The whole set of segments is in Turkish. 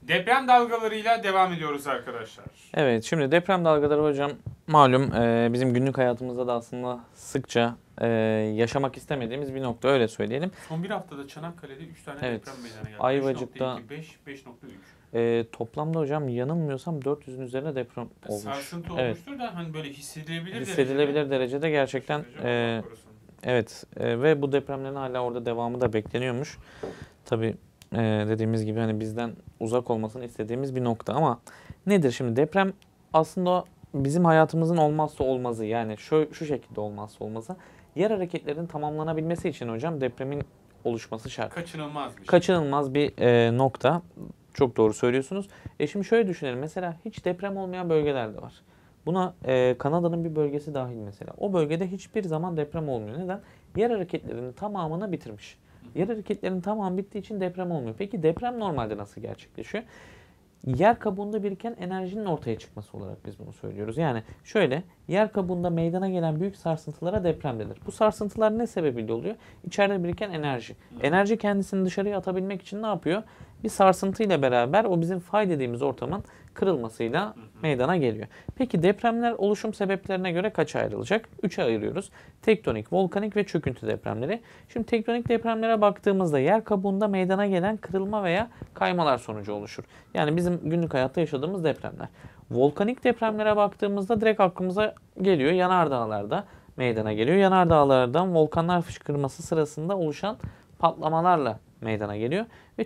Deprem dalgalarıyla devam ediyoruz arkadaşlar. Evet, şimdi deprem dalgaları hocam malum bizim günlük hayatımızda da aslında sıkça yaşamak istemediğimiz bir nokta, öyle söyleyelim. Son bir haftada Çanakkale'de 3 tane Evet, deprem meydana geldi. Ayvacık'ta 5.2, 5.3. Toplamda hocam yanılmıyorsam 400'ün üzerine deprem olmuş. Sarsıntı Evet, olmuştur da hani böyle hissedilebilir derecede gerçekten evet, ve bu depremlerin hala orada devamı da bekleniyormuş. Tabii dediğimiz gibi hani bizden uzak olmasını istediğimiz bir nokta, ama nedir şimdi deprem? Aslında bizim hayatımızın olmazsa olmazı, yani şu şekilde olmazsa olmazı. Yer hareketlerinin tamamlanabilmesi için hocam depremin oluşması şart. Kaçınılmaz bir şey. Kaçınılmaz bir nokta. Çok doğru söylüyorsunuz. Şimdi şöyle düşünelim. Mesela hiç deprem olmayan bölgeler de var. Buna Kanada'nın bir bölgesi dahil mesela. O bölgede hiçbir zaman deprem olmuyor. Neden? Yer hareketlerinin tamamını bitirmiş. Yer hareketlerinin tamamı bittiği için deprem olmuyor. Peki deprem normalde nasıl gerçekleşiyor? Yer kabuğunda biriken enerjinin ortaya çıkması olarak biz bunu söylüyoruz. Yani şöyle, yer kabuğunda meydana gelen büyük sarsıntılara deprem denir. Bu sarsıntılar ne sebebiyle oluyor? İçeride biriken enerji. Enerji kendisini dışarıya atabilmek için ne yapıyor? Bir sarsıntıyla beraber o bizim fay dediğimiz ortamın kırılmasıyla meydana geliyor. Peki depremler oluşum sebeplerine göre kaça ayrılacak? 3'e ayırıyoruz. Tektonik, volkanik ve çöküntü depremleri. Şimdi tektonik depremlere baktığımızda yer kabuğunda meydana gelen kırılma veya kaymalar sonucu oluşur. Yani bizim günlük hayatta yaşadığımız depremler. Volkanik depremlere baktığımızda direkt aklımıza geliyor. Yanardağlarda meydana geliyor. Yanardağlardan volkanlar fışkırması sırasında oluşan patlamalarla meydana geliyor. Ve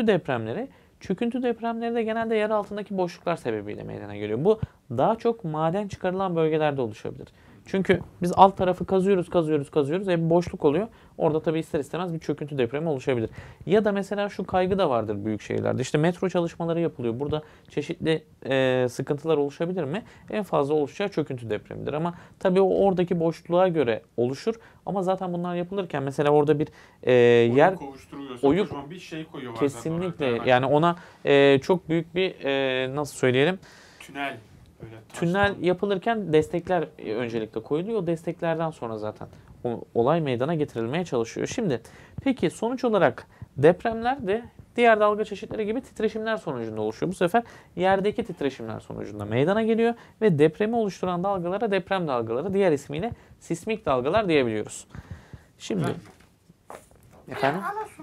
çöküntü depremleri de genelde yer altındaki boşluklar sebebiyle meydana geliyor. Bu daha çok maden çıkarılan bölgelerde oluşabilir. Çünkü biz alt tarafı kazıyoruz. Bir boşluk oluyor. Orada tabii ister istemez bir çöküntü depremi oluşabilir. Ya da mesela şu kaygı da vardır büyük şehirlerde. İşte metro çalışmaları yapılıyor. Burada çeşitli sıkıntılar oluşabilir mi? En fazla oluşacağı çöküntü depremidir. Ama tabii o oradaki boşluğa göre oluşur. Ama zaten bunlar yapılırken mesela orada bir yer oyuk bir şey koyuyorlar kesinlikle, yani ona çok büyük bir nasıl söyleyelim? Tünel. Tünel yapılırken destekler öncelikle koyuluyor. O desteklerden sonra zaten o olay meydana getirilmeye çalışıyor. Şimdi peki sonuç olarak depremler de diğer dalga çeşitleri gibi titreşimler sonucunda oluşuyor. Bu sefer yerdeki titreşimler sonucunda meydana geliyor ve depremi oluşturan dalgalara deprem dalgaları, diğer ismiyle sismik dalgalar diyebiliyoruz. Şimdi efendim?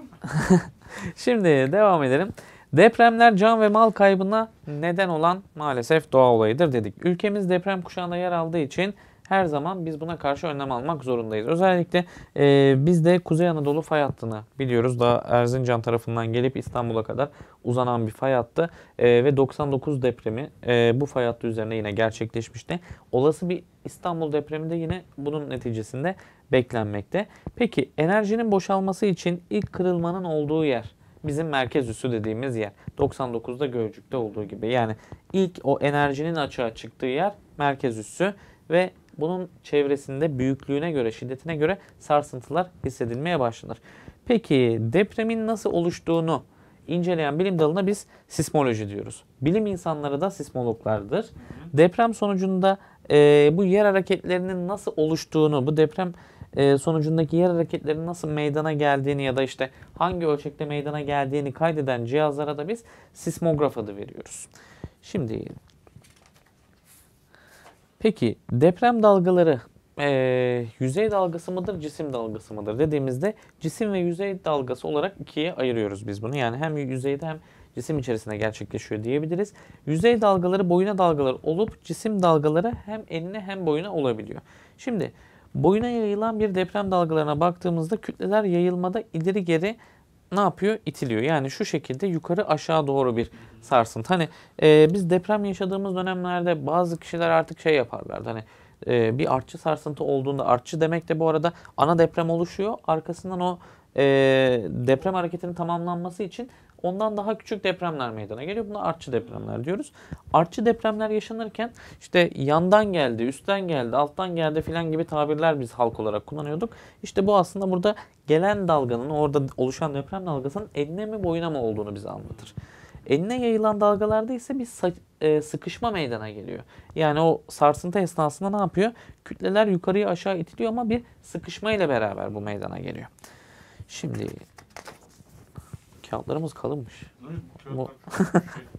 Şimdi devam edelim. Depremler can ve mal kaybına neden olan maalesef doğa olayıdır dedik. Ülkemiz deprem kuşağında yer aldığı için her zaman biz buna karşı önlem almak zorundayız. Özellikle biz de Kuzey Anadolu fay hattını biliyoruz. Daha Erzincan tarafından gelip İstanbul'a kadar uzanan bir fay hattı. Ve 99 depremi bu fay hattı üzerine yine gerçekleşmişti. Olası bir İstanbul depremi de yine bunun neticesinde beklenmekte. Peki enerjinin boşalması için ilk kırılmanın olduğu yer bizim merkez üssü dediğimiz yer. 99'da Gölcük'te olduğu gibi. Yani ilk o enerjinin açığa çıktığı yer merkez üssü ve bunun çevresinde büyüklüğüne göre, şiddetine göre sarsıntılar hissedilmeye başlanır. Peki depremin nasıl oluştuğunu inceleyen bilim dalına biz sismoloji diyoruz. Bilim insanları da sismologlardır. Deprem sonucunda bu yer hareketlerinin nasıl oluştuğunu, bu deprem sonucundaki yer hareketlerinin nasıl meydana geldiğini ya da işte hangi ölçekte meydana geldiğini kaydeden cihazlara da biz sismograf adı veriyoruz. Şimdi peki deprem dalgaları yüzey dalgası mıdır, cisim dalgası mıdır dediğimizde cisim ve yüzey dalgası olarak ikiye ayırıyoruz biz bunu. Yani hem yüzeyde hem cisim içerisinde gerçekleşiyor diyebiliriz. Yüzey dalgaları boyuna dalgalar olup cisim dalgaları hem enine hem boyuna olabiliyor. Şimdi boyuna yayılan bir deprem dalgalarına baktığımızda kütleler yayılmada ileri geri ne yapıyor? İtiliyor. Yani şu şekilde yukarı aşağı doğru bir sarsıntı. Hani biz deprem yaşadığımız dönemlerde bazı kişiler artık şey yaparlardı. Hani bir artçı sarsıntı olduğunda, artçı demek de bu arada ana deprem oluşuyor. Arkasından o deprem hareketinin tamamlanması için ondan daha küçük depremler meydana geliyor. Buna artçı depremler diyoruz. Artçı depremler yaşanırken işte yandan geldi, üstten geldi, alttan geldi filan gibi tabirler biz halk olarak kullanıyorduk. İşte bu aslında burada gelen dalganın, orada oluşan deprem dalgasının enine mi boyuna mı olduğunu bize anlatır. Enine yayılan dalgalarda ise bir sıkışma meydana geliyor. Yani o sarsıntı esnasında ne yapıyor? Kütleler yukarıya aşağı itiliyor ama bir sıkışma ile beraber bu meydana geliyor. Şimdi kağıtlarımız kalınmış. Bu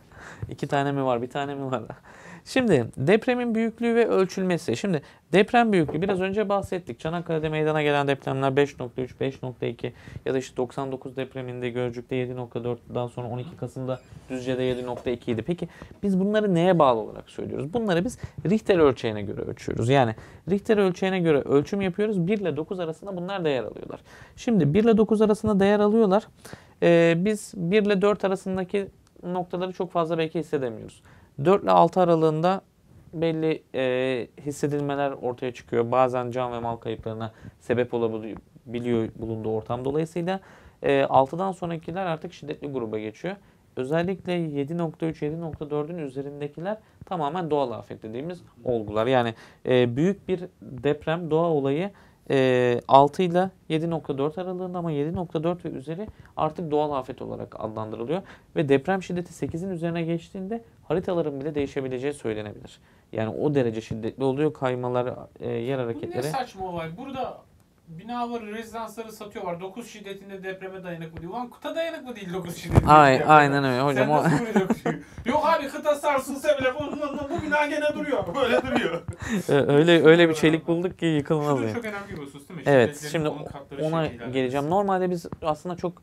2 tane mi var, bir tane mi var? Şimdi depremin büyüklüğü ve ölçülmesi. Şimdi deprem büyüklüğü biraz önce bahsettik. Çanakkale'de meydana gelen depremler 5.3, 5.2 ya da işte 99 depreminde Gölcük'te 7.4'dan sonra 12 Kasım'da Düzce'de 7.2 idi. Peki biz bunları neye bağlı olarak söylüyoruz? Bunları biz Richter ölçeğine göre ölçüyoruz. Yani Richter ölçeğine göre ölçüm yapıyoruz. 1 ile 9 arasında bunlar değer alıyorlar. Şimdi 1 ile 9 arasında değer alıyorlar. Biz 1 ile 4 arasındaki noktaları çok fazla belki hissedemiyoruz. 4 ile 6 aralığında belli hissedilmeler ortaya çıkıyor. Bazen can ve mal kayıplarına sebep olabiliyor bulunduğu ortam dolayısıyla. 6'dan sonrakiler artık şiddetli gruba geçiyor. Özellikle 7.3, 7.4'ün üzerindekiler tamamen doğal afet dediğimiz olgular. Yani büyük bir deprem, doğa olayı 6 ile 7.4 aralığında ama 7.4 ve üzeri artık doğal afet olarak adlandırılıyor. Ve deprem şiddeti 8'in üzerine geçtiğinde haritaların bile değişebileceği söylenebilir. Yani o derece şiddetli oluyor kaymalar, yer Bu ne hareketleri. saçma olay. Burada binaları, rezidansları satıyorlar. 9 şiddetinde depreme dayanıklı diyor. Ulan kıta dayanıklı değil 9 şiddetinde. Aynen öyle hocam. Sen nasıl buraya dokunuyorsun? Yok abi kıta sarsılsa bile bu bina gene duruyor. Böyle duruyor. öyle bir çelik bulduk ki yıkılmaz Şu da yani. çok önemli bir husus değil mi? Evet, Şiddetlerin şimdi onun katları ona şekliyle geleceğim. alakası. Normalde biz aslında çok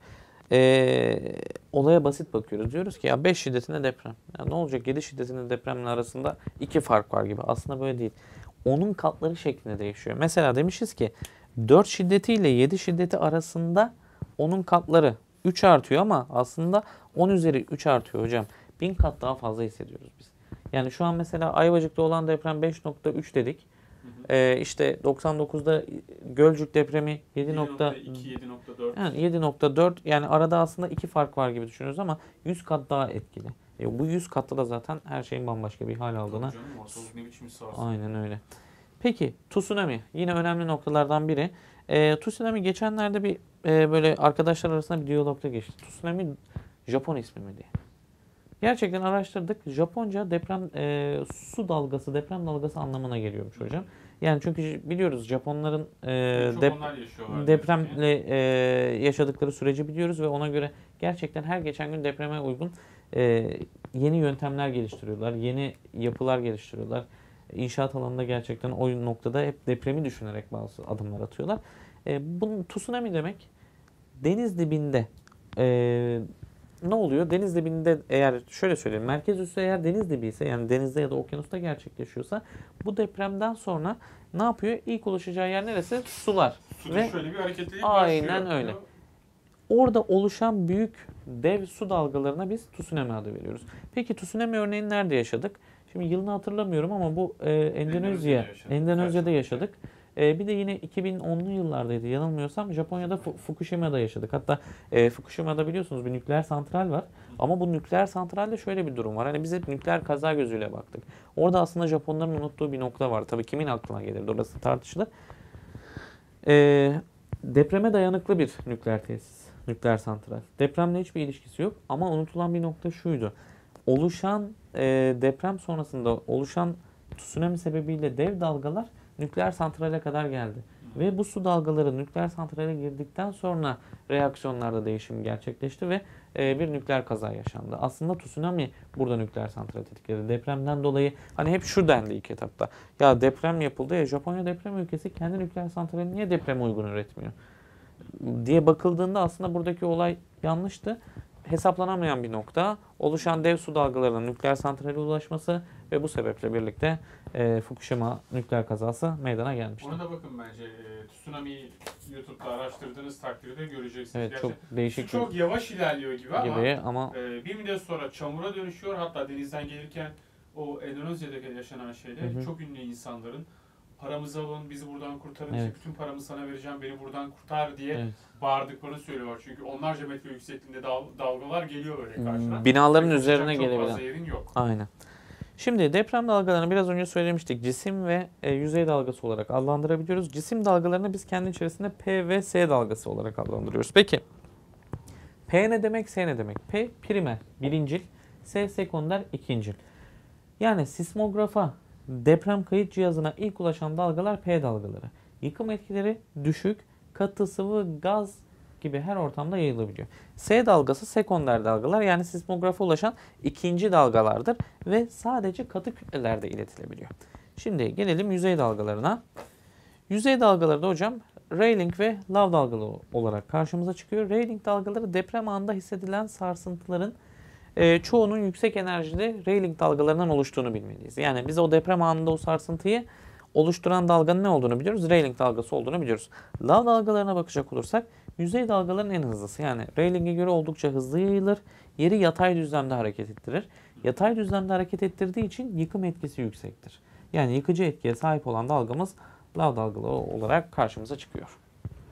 olaya basit bakıyoruz. Diyoruz ki ya 5 şiddetinde deprem. Ya ne olacak 7 şiddetinde depremle arasında 2 fark var gibi. Aslında böyle değil. Onun katları şeklinde değişiyor. Mesela demişiz ki 4 şiddeti ile 7 şiddeti arasında onun katları 3 artıyor ama aslında 10 üzeri 3 artıyor hocam. 1000 kat daha fazla hissediyoruz biz. Yani şu an mesela Ayvacık'ta olan deprem 5.3 dedik. İşte 99'da Gölcük depremi 7.2, 7.4. yani 7.4 yani arada aslında 2 fark var gibi düşünüyoruz ama 100 kat daha etkili. Bu 100 katta da zaten her şeyin bambaşka bir hal aldığına. Tabii canım, ortalık ne biçim sarsın. Aynen öyle. Peki tsunami yine önemli noktalardan biri. Tsunami geçenlerde bir böyle arkadaşlar arasında bir diyalogda geçti. Tsunami Japon ismi mi diye. Gerçekten araştırdık. Japonca deprem su dalgası, deprem dalgası anlamına geliyormuş hocam. Yani çünkü biliyoruz Japonların Onlar yaşıyorlar. depremle yaşadıkları süreci biliyoruz ve ona göre gerçekten her geçen gün depreme uygun yeni yöntemler geliştiriyorlar, yeni yapılar geliştiriyorlar. İnşaat alanında gerçekten o noktada hep depremi düşünerek bazı adımlar atıyorlar. Bunun tsunami demek deniz dibinde ne oluyor? Deniz dibinde eğer şöyle söyleyeyim merkez üssü eğer deniz dibi ise yani denizde ya da okyanusta gerçekleşiyorsa bu depremden sonra ne yapıyor? İlk ulaşacağı yer neresi? Sular. Suda Ve şöyle bir hareketliliği aynen başlıyor. öyle. Orada oluşan büyük dev su dalgalarına biz tsunami adı veriyoruz. Peki tsunami örneğini nerede yaşadık? Şimdi yılını hatırlamıyorum ama bu Endonezya'da yaşadık. Bir de yine 2010'lu yıllardaydı yanılmıyorsam Japonya'da Fukushima'da yaşadık. Hatta Fukushima'da biliyorsunuz bir nükleer santral var. Ama bu nükleer santralde şöyle bir durum var. Hani biz hep nükleer kaza gözüyle baktık. Orada aslında Japonların unuttuğu bir nokta var. Tabii kimin aklına gelir orası tartışılır. Depreme dayanıklı bir nükleer tesis. Nükleer santral. Depremle hiçbir ilişkisi yok ama unutulan bir nokta şuydu. Oluşan deprem sonrasında oluşan tsunami sebebiyle dev dalgalar nükleer santrale kadar geldi. Ve bu su dalgaları nükleer santrale girdikten sonra reaksiyonlarda değişim gerçekleşti ve bir nükleer kaza yaşandı. Aslında tsunami burada nükleer santral tetikledi. Depremden dolayı hani hep şu dendi ilk etapta. Ya deprem yapıldı ya Japonya deprem ülkesi kendi nükleer santralini niye depreme uygun üretmiyor? Diye bakıldığında aslında buradaki olay yanlıştı. Hesaplanamayan bir nokta. Oluşan dev su dalgalarının nükleer santrale ulaşması ve bu sebeple birlikte Fukushima nükleer kazası meydana gelmişti. Ona da bakın bence. Tsunami'yi YouTube'da araştırdığınız takdirde göreceksiniz. Evet, çok değişik. Su çok yavaş ilerliyor gibi ama bir müddet sonra çamura dönüşüyor. Hatta denizden gelirken o Endonezya'da yaşanan şeyde çok ünlü insanların paramızı alın, bizi buradan kurtarın, Evet. bütün paramı sana vereceğim, beni buradan kurtar diye Evet. bağırdıklarını söylüyorlar. Çünkü onlarca metre yüksekliğinde dalgalar geliyor böyle karşına. Binaların Ve üzerine çok gelebilen. fazla yerin yok. Aynen. Şimdi deprem dalgalarını biraz önce söylemiştik. Cisim ve yüzey dalgası olarak adlandırabiliyoruz. Cisim dalgalarını biz kendi içerisinde P ve S dalgası olarak adlandırıyoruz. Peki P ne demek, S ne demek? P primer, birincil, S sekonder, ikincil. Yani sismografa, deprem kayıt cihazına ilk ulaşan dalgalar P dalgaları. Yıkım etkileri düşük, katı sıvı gaz gibi her ortamda yayılabiliyor. S dalgası sekonder dalgalar, yani sismografa ulaşan ikinci dalgalardır ve sadece katı kütlelerde iletilebiliyor. Şimdi gelelim yüzey dalgalarına. Yüzey dalgaları da hocam Rayleigh ve Lav dalgaları olarak karşımıza çıkıyor. Rayleigh dalgaları deprem anında hissedilen sarsıntıların çoğunun yüksek enerjili Rayleigh dalgalarından oluştuğunu bilmeliyiz. Yani biz o deprem anında o sarsıntıyı oluşturan dalganın ne olduğunu biliyoruz. Rayleigh dalgası olduğunu biliyoruz. Lav dalgalarına bakacak olursak yüzey dalgaların en hızlısı. Yani Rayleigh'e göre oldukça hızlı yayılır. Yeri yatay düzlemde hareket ettirir. Yatay düzlemde hareket ettirdiği için yıkım etkisi yüksektir. Yani yıkıcı etkiye sahip olan dalgamız lav dalgaları olarak karşımıza çıkıyor.